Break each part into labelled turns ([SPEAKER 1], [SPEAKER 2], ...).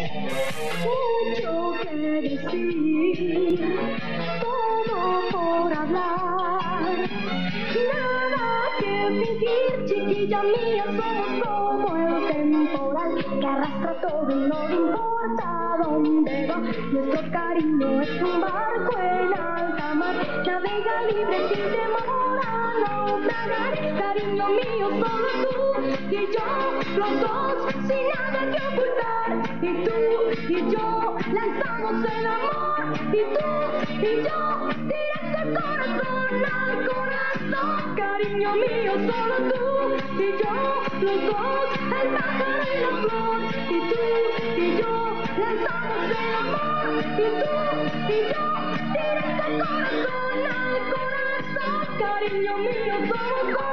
[SPEAKER 1] Mucho que decir, todo por hablar, nada que fingir, chiquilla mía, somos como el temporal que arrastra todo y no le importa dónde va. Nuestro cariño es un barco en alta mar, navega libre sin temor a naufragar. Cariño mío, solo tú y yo, los dos sin nada que ocultar. Y tú y yo lanzamos el amor, y tú y yo directo al corazón. Cariño mío, solo tú y yo, los dos, el pájaro y la flor. Y tú y yo lanzamos el amor, y tú y yo directo al corazón. Cariño mío, somos dos.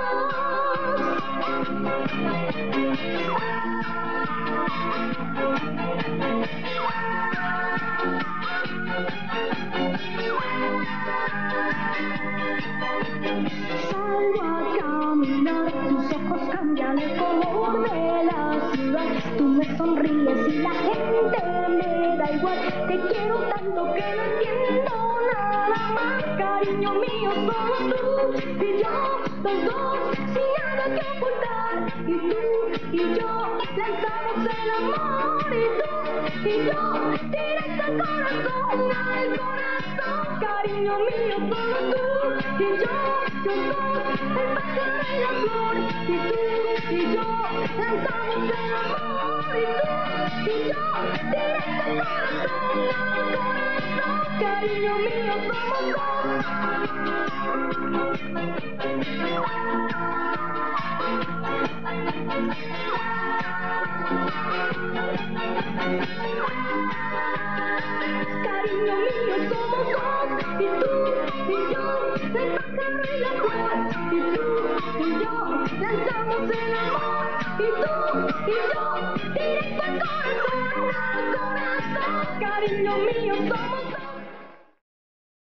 [SPEAKER 1] Salgo a caminar, tus ojos cambian el color de la ciudad. Tú me sonríes y la gente me da igual. Te quiero tanto que no entiendo nada más. Cariño mío, solo tú y yo, los dos sin nada que ocultar. Y tú y yo lanzamos el amor, y tú y yo directo al corazón, al corazón. Cariño mío, solo tú y yo, los dos, el pájaro y la flor. Y tú y yo lanzamos el amor, y tú y yo directo al corazón. Cariño mío, somos dos. Cariño mío, somos dos, y tú y yo, el pájaro y la flor. Y tú y yo lanzamos el amor, y tú y yo directo al corazón, al corazón. Cariño mío, somos